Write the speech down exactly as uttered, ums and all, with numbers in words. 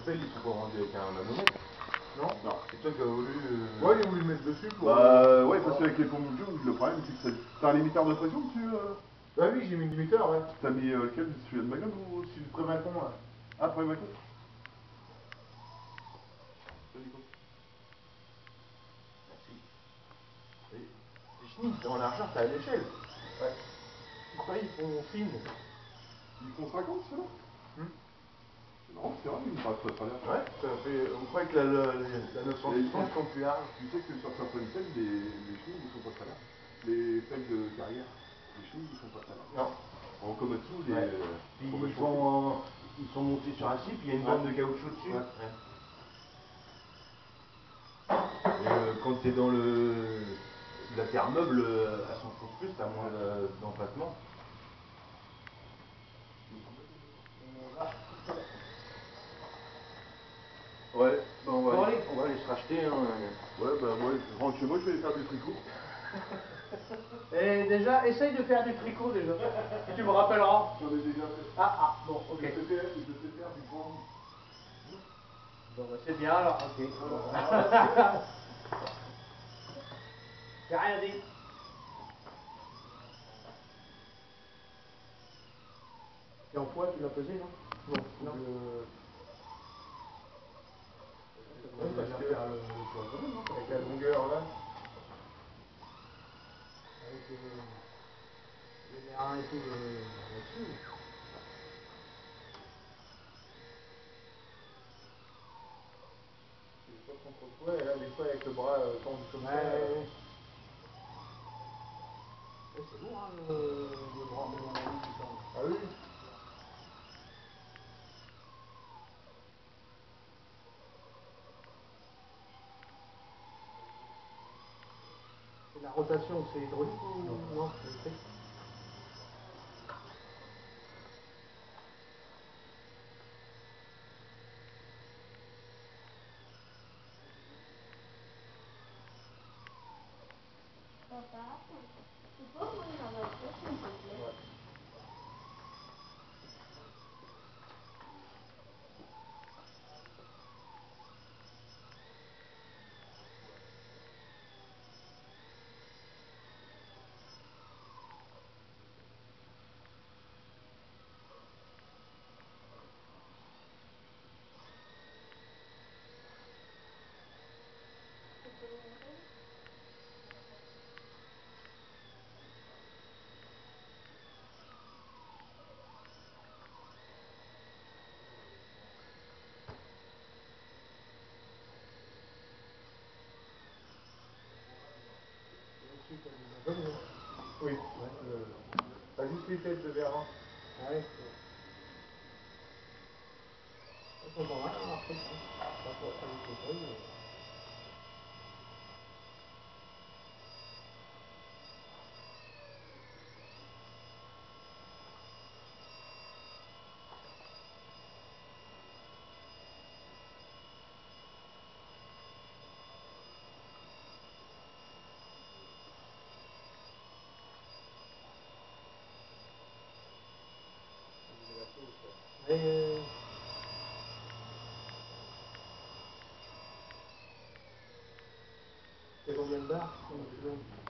Ils sont pas rendus avec un manomètre. Non. Non. C'est toi qui as voulu. Euh... Ouais, il a voulu le mettre dessus pour. Bah, euh, ouais, parce qu'avec les pompes Joule, le problème c'est que t'as un limiteur de pression dessus euh... Bah oui, j'ai mis un limiteur, ouais. T'as mis euh, lequel? Celui de Magnum ou celui de Prévacon, là. Ah, Prévacon. Merci. Oui. C'est Schmitt, en largeur, t'as à l'échelle. Ouais. Pourquoi ils font fine? Ils font cinquante, ceux-là? hmm. Non, c'est vrai, ils me paraissent très bien. Ouais, ça fait. On croit que la, la, la neuf cent soixante sont plus larges. Tu sais que sur certaines selles, les, les chenilles ne sont pas très larges. Les selles de carrière, les chenilles ne sont pas très larges. Non. En Komatsu, les. Ouais. Puis ils, sont, ils sont montés sur un site, puis il y a une bande ouais. de caoutchouc dessus. Ouais. Ouais. Et euh, quand tu es dans le la terre meuble, elle s'enfonce plus, t'as moins d'empattement. Ouais, bah on va bon, aller. allez, on va aller se racheter. Hein. Ouais, bah moi, je rentre chez moi, je vais aller faire du tricot. Et déjà, essaye de faire du tricot déjà. Et tu me rappelleras. J'en ai déjà fait. Ah, ah, bon, ok. Je sais faire, je sais faire du grand. Bon, bah, c'est bien alors, ok. J'ai rien dit. Et en poids, tu l'as pesé, non? Non. non. Je... Oui, parce que faire le, le poids quand même, hein, avec la longueur là. Avec euh, les mérins et tout là-dessus. C'est pas contre le poids, et là, des fois, avec le bras euh, tendu comme ouais, ça. Ouais, ouais. Ouais, c'est lourd, hein, le, le bras, mon ami, tout ça. Ah oui. La rotation, c'est hydraulique ou non, non c'est électrique? Papa, tu peux ouvrir la voiture s'il te plaît? Ouais. Oui, ouais, euh, t'as juste les têtes de Véran. Ah ouais, c'est... Ils sont pas mal, hein, après, ça. Pas pour faire du fauteuil, mais... Et... C'est combien de barres?